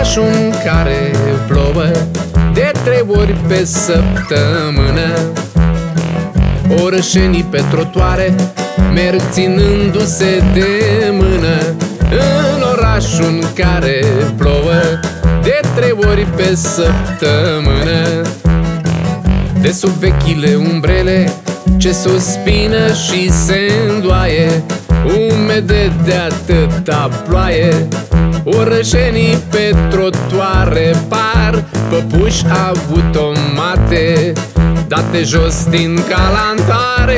orașul în care plouă de 3 ori pe săptămână. Orășenii pe trotuare merg ținându-se de mână. În orașul în care plouă de 3 ori pe săptămână. De sub vechile umbrele ce suspină și se îndoaie, umede de atâta ploaie, orășenii pe trotuare par păpuși automate date jos din calantare.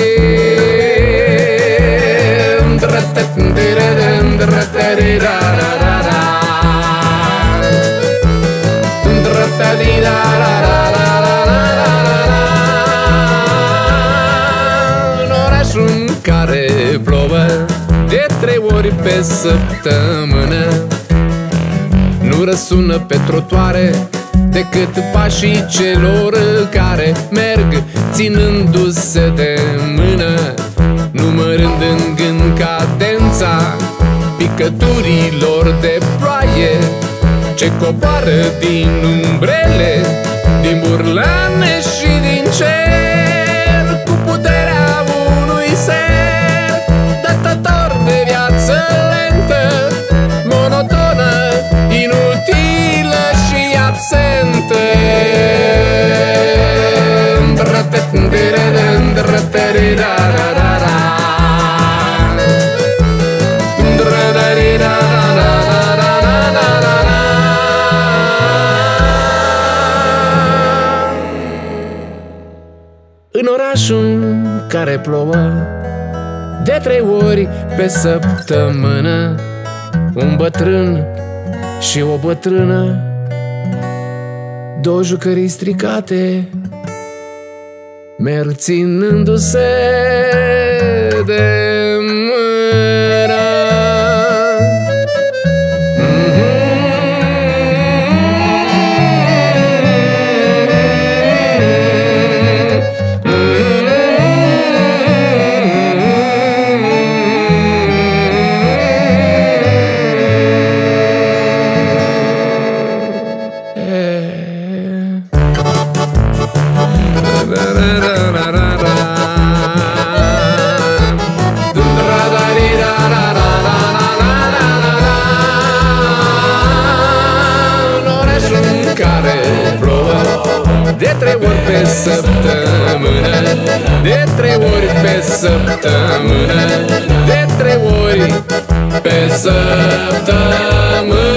În orașul în care plouă de 3 ori pe săptămână, nu răsună pe trotuare decât pașii celor care merg ținându-se de mână, numărând în gând cadența picăturilor de ploaie ce coboară din umbrele, din burlane și din cer, cu puterea unui ser dătător de viață lentă, monotonă, inutilă și absentă. În orașul care plouă de 3 ori pe săptămână, un bătrân și o bătrână, 2 jucării stricate, merg ținându-se de mână. De 3 ori pe săptămână, de 3 ori pe săptămână, de 3 ori pe săptămână.